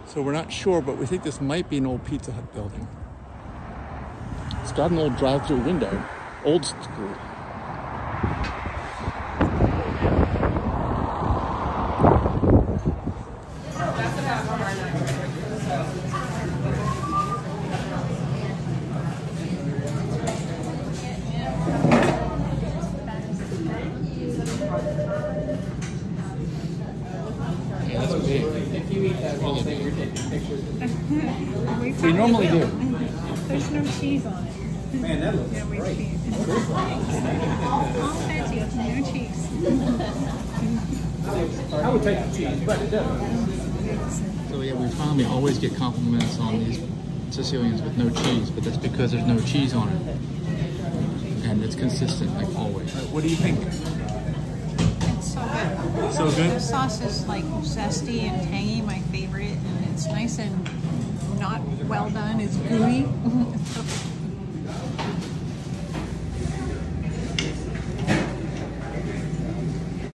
So we're not sure, but we think this might be an old Pizza Hut building. It's got an old drive-through window, old school. Yeah, that's big. If you eat that whole thing, you're taking pictures. We normally do. There's no cheese on it. Man, that looks great. All fancy with no cheese. I would take the cheese, but it doesn't. So yeah, we found we always get compliments on these Sicilians with no cheese, but that's because there's no cheese on it. And it's consistent, like always. What do you think? It's so good. So good? The sauce is like zesty and tangy, my favorite, and it's nice and not well done. It's gooey.